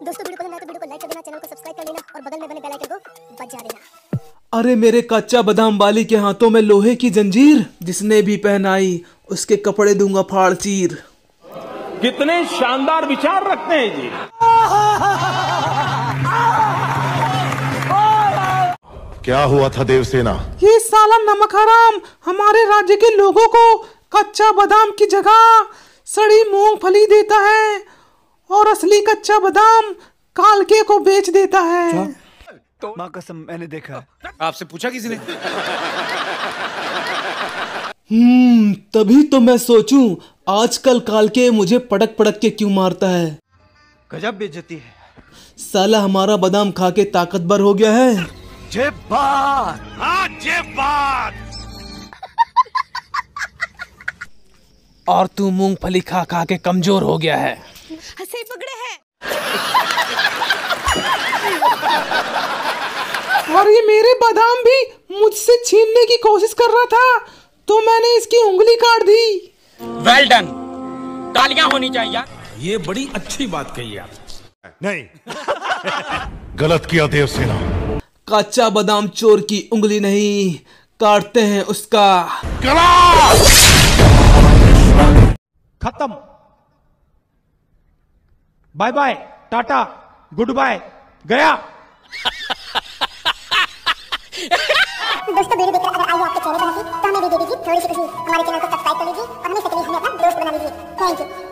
दोस्तों वीडियो पसंद आए तो वीडियो को लाइक कर देना, चैनल को सब्सक्राइब कर लेना और बगल में बने बेल आइकन को बजा देना। अरे मेरे कच्चा बादाम वाली के हाथों में लोहे की जंजीर, जिसने भी पहनाई उसके कपड़े दूंगा फाड़ चीर। कितने शानदार विचार रखते हैं जी। क्या हुआ था देवसेना? ये साला नमक हराम हमारे राज्य के लोगों को कच्चा बादाम की जगह सड़ी मूंगफली देता है और असली कच्चा बादाम कालके को बेच देता है। तो माँ कसम मैंने देखा। आपसे पूछा किसी ने? तभी तो मैं सोचूं आजकल कालके मुझे पटक पटक के क्यों मारता है। गजब बेइज्जती है। साला हमारा बादाम खा के ताकतवर हो गया है। जे बात। हाँ जे बात। और तू मूंगफली खा खा के कमजोर हो गया है। हंसे पकड़े हैं। और ये मेरे बादाम भी मुझसे छीनने की कोशिश कर रहा था तो मैंने इसकी उंगली काट दी। वेल डन, तालियां होनी चाहिए। ये बड़ी अच्छी बात कही आप। नहीं गलत किया देवसेना। कच्चा बादाम चोर की उंगली नहीं, काटते हैं उसका गला। खत्म। Bye bye, tata, goodbye, गया। दोस्तों वीडियो देखकर अगर आई हो आपके चेहरे पर हंसी तो हमें भी दे दीजिए थोड़ी सी खुशी। हमारे चैनल को सब्सक्राइब कर लीजिए और हमें अपना दोस्त बना लीजिए। Thank you.